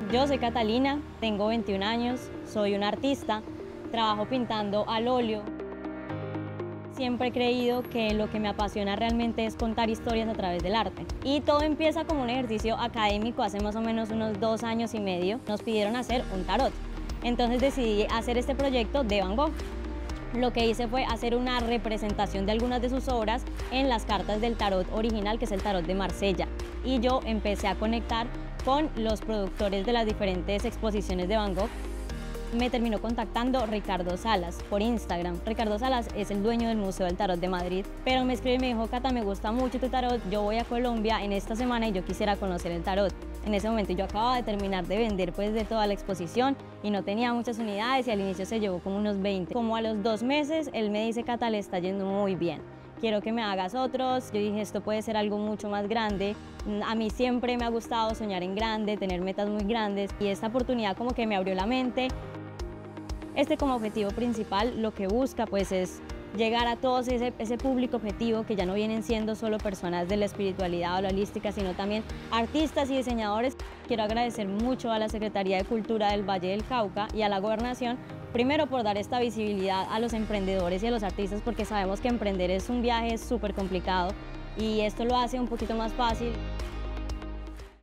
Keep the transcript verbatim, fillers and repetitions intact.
Yo soy Catalina, tengo veintiún años, soy una artista, trabajo pintando al óleo. Siempre he creído que lo que me apasiona realmente es contar historias a través del arte. Y todo empieza como un ejercicio académico hace más o menos unos dos años y medio. Nos pidieron hacer un tarot. Entonces decidí hacer este proyecto de Van Gogh. Lo que hice fue hacer una representación de algunas de sus obras en las cartas del tarot original, que es el tarot de Marsella. Y yo empecé a conectar con los productores de las diferentes exposiciones de Van Gogh. Me terminó contactando Ricardo Salas por Instagram. Ricardo Salas es el dueño del Museo del Tarot de Madrid, pero me escribió y me dijo: Cata, me gusta mucho tu tarot, yo voy a Colombia en esta semana y yo quisiera conocer el tarot. En ese momento yo acababa de terminar de vender pues de toda la exposición y no tenía muchas unidades y al inicio se llevó como unos veinte. Como a los dos meses él me dice: Cata, le está yendo muy bien, quiero que me hagas otros. Yo dije, esto puede ser algo mucho más grande. A mí siempre me ha gustado soñar en grande, tener metas muy grandes, y esta oportunidad como que me abrió la mente. Este como objetivo principal lo que busca pues es llegar a todos ese, ese público objetivo que ya no vienen siendo solo personas de la espiritualidad o la holística, sino también artistas y diseñadores. Quiero agradecer mucho a la Secretaría de Cultura del Valle del Cauca y a la Gobernación, primero por dar esta visibilidad a los emprendedores y a los artistas, porque sabemos que emprender es un viaje súper complicado y esto lo hace un poquito más fácil.